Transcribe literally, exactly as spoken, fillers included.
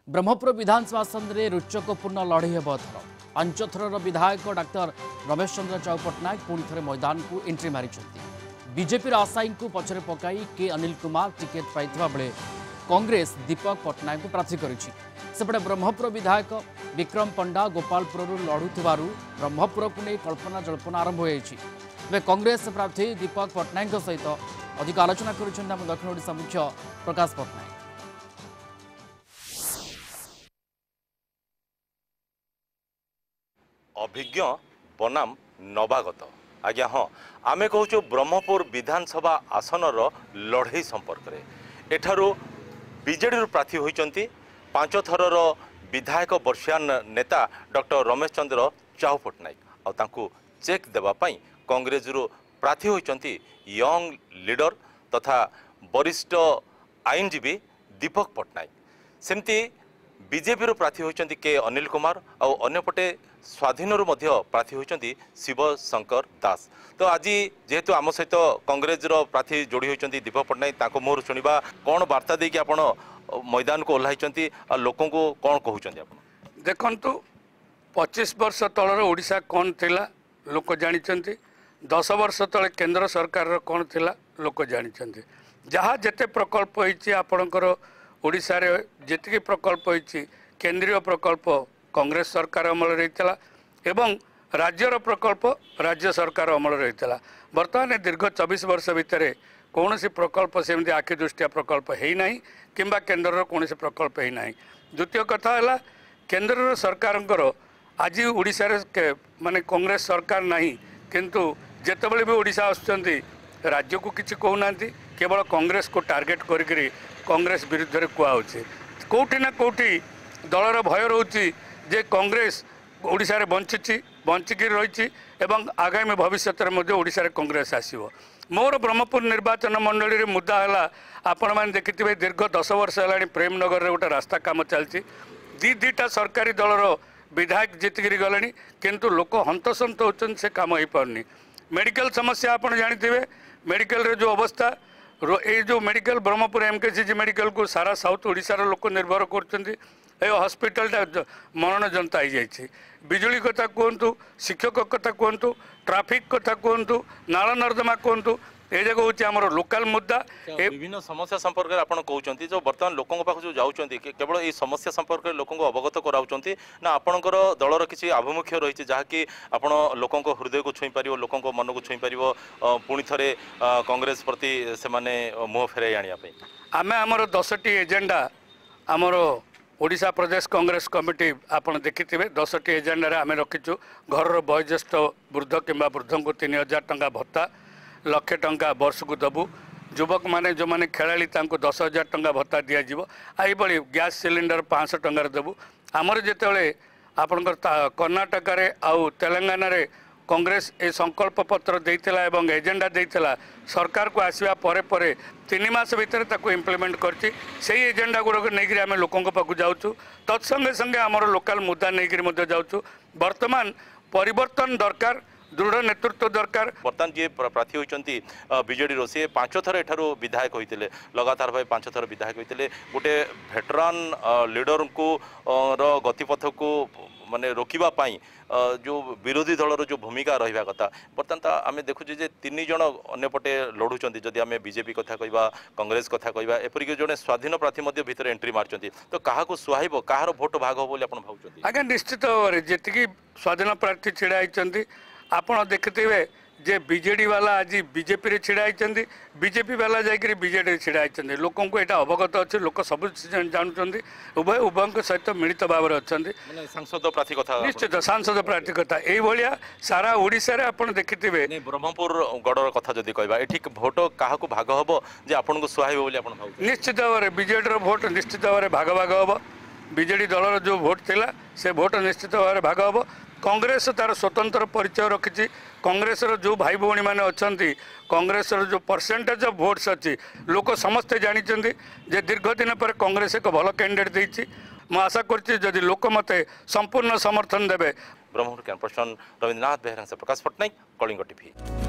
ब्रह्मपुर विधानसभा आसन में रोचकपूर्ण लड़ई हेब एथर पांच थर विधायक डाक्तर रमेश चंद्र चाउ पट्टनायक पुणी थे मैदान को एंट्री मारी बीजेपी आशायी को पछरे पकाई के अनिल कुमार टिकेट पाइथिबा बेले कांग्रेस दीपक पट्टनायक को प्रार्थी करिछि। सेपटे ब्रह्मपुर विधायक विक्रम पंडा गोपालपुर लड़ुथिबारु ब्रह्मपुर को नहीं कल्पना जल्पना आरंभ हो कांग्रेस प्रार्थी दीपक पट्टनायक सहित अधिक आलोचना करुछन दक्षिण ओडिशा मुख्य प्रकाश पट्टनायक। अभिज्ञ बनाम नवागत आज्ञा हाँ आमे कहूँ ब्रह्मपुर विधानसभा आसनर लड़ई संपर्क में एठारू बीजेडी प्रार्थी होती पांच थरर विधायक वर्षियान नेता डॉक्टर रमेश चंद्र चाउ पट्टनायक आउ चेक देवाई कांग्रेस प्रार्थी होती यंग लीडर तथा वरिष्ठ आईनजीवी दीपक पट्टनायक सेमती बीजेपी प्रार्थी होती के अनिल कुमार आउ अन्यपटे स्वाधीन प्रार्थी होती शिव शंकर दास। तो आज जेहेतु आम सहित कांग्रेस प्रार्थी जोड़ी होती दीपक पट्टनायक मुहर शुणा कौन वार्ता देकी आपण मैदान को ओह्लाई लोक कौन कहते देखु पच्चीस वर्ष तलर ओडिशा कौन थिला लोक जानी दस वर्ष तले केंद्र सरकार कौन थिला लोक जानी जहाँ जेते प्रकल्प होती आपणकर ओडिशा रे जेतिकी प्रकल्प होती केंद्रीय प्रकल्प कांग्रेस सरकार अमल रही एवं राज्यर प्रकल्प राज्य सरकार अमल रही बर्तमान दीर्घ चौबीस वर्ष भितर कौन सी प्रकल्प सेमती आखि दृष्टिया प्रकल्प है ना कि केन्द्र कौन सी प्रकल्प है ना। द्वितीय कथा है केन्द्र सरकार आज ओडिशा रे माने कांग्रेस सरकार नहीं किंतु जेतेबेले भी ओडिशा आसुचंती राज्य को किसी कहूना केवल कांग्रेस को टार्गेट करी कांग्रेस विरुद्ध में कहुच्छे कौटी ना कौटी दलर भय रोची जे कांग्रेस ओडिशा रे बंची बंचिक रही एवं आगामी भविष्य में ओडिशा रे कांग्रेस आसीबो। मोर ब्रह्मपुर निर्वाचन मंडली रे मुद्दा है आपण मैंने देखिए दीर्घ दस वर्ष है प्रेमनगर रे गोटे रास्ता काम चलती दी दीटा सरकारी दलर विधायक जीतिक गले किंतु लोक हंतसंत होती से कम हो पारनी। मेडिकल समस्या आप जानते मेडिकल रे जो अवस्था ये जो मेडिकल ब्रह्मपुर एमकेसीजी मेडिकल को सारा साउथ ओडिशा रे लोक निर्भर कर हॉस्पिटलटा मरण जनता हो जाए बिजुली कथा कहतु शिक्षक कथा कहतु ट्राफिक कथा कहतु नाल नर्दमा कहतु ये जगह हूँ आम लोकल मुद्दा विभिन्न समस्या संपर्क में आपड़ कहते जो बर्तमान लोकों पाख जो जाऊँच केवल ये समस्या संपर्क में लोक अवगत कराऊँ ना आपणकर दलर किसी आभिमुख्य रही जहाँकि आपण लोकों हृदय को छुई पार लोक मन को छुई पार पुणी थे कांग्रेस प्रति से मुह फेर आने आम आमर दसटी एजेंडा आमर ओडिशा प्रदेश कांग्रेस कमिटी आपड़ देखिथे दसटी एजेंडा आम रखीचु घर वयोज्येष्ठ वृद्ध कि वृद्ध को तीन हजार टंका भत्ता लक्षे टंका वर्ष को दबु युवक माने जो माने खेलाड़ी दस हजार टंका भत्ता दिज्व आई गैस सिलिंडर पाँच टंकार देवु आमर जिते आपणकर कर्णाटक आउ तेलंगाना रे कांग्रेस ए संकल्प पत्र देइथिला एवं एजेंडा देइथिला सरकार को आसवा परे परे तीन मास भितर ताको इम्प्लीमेंट करछि सेही एजेंडा गुड़क नहीं आम लोकों पाक जाऊँ तत्संगे संगे आमर लोकल मुद्दा नहीं जाऊँ वर्तमान परिवर्तन दरकार दृढ़ नेतृत्व दरकार। बर्तमान जी प्रार्थी होती बीजेडी सी पांच थर एठारू विधायक होते लगातार भाई पांच थर विधायक होते गोटे भेटरान लीडर को गतिपथ को माने रोकवा जो विरोधी दलर जो भूमिका रहा कथा बर्तमान आम देखुचे जे तीन जन अन्यपटे लड़ुंट जदि आम बीजेपी कथा कहवा कांग्रेस कथा कहवा एपरिक जो स्वाधीन प्रार्थी भितर एंट्री मार्चंती तो क्या सुहाइब कहार भोट भाग हो भावुं आज्ञा निश्चित भाव जी स्वाधीन प्रार्थी छिड़ा आपड़ देखिथे जे बीजेडी वाला आज बीजेपी रे छिड़ा होती बीजेपी वाला जाकि बीजेडी छिड़ा होती लोक यहाँ अवगत अच्छे लोक सब जानते उभय उभय सहित मिलित भाव में अच्छा सांसद प्रार्थी कथा निश्चित सांसद प्रार्थी कथा यही सारा ओडिशा रे आपड़ देखिथे ब्रह्मपुर गढ़र कथा जदि कहवा ये भोट क्या भाग हम जे आपन को सुहाइब निश्चित भाव में बीजेडी भोट निश्चित भाव में भाग भाग हम बीजेडी दलर जो भोट थिला से भोट निश्चित भाव में भाग हम कांग्रेस तार स्वतंत्र परिचय रखी कांग्रेस जो भाई भौणी मैंने अच्छा कांग्रेस जो परसेंटेज ऑफ वोट्स अच्छी लोक समस्ते जानते जे दीर्घ दिन पर कांग्रेस एक भल कैंडिडेट देती मु आशा करी लोक मत संपूर्ण समर्थन देवे। ब्रह्मपुर कैंपस रविन्द्रनाथ बेहरा से प्रकाश पट्टनायक कलिंग टीवी।